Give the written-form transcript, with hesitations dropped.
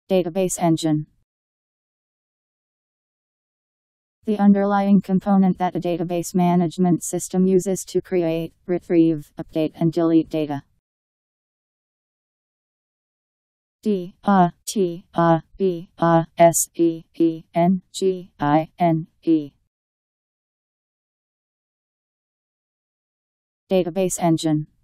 Database engine. The underlying component that a database management system uses to create, retrieve, update and delete data. Database engine. Database engine.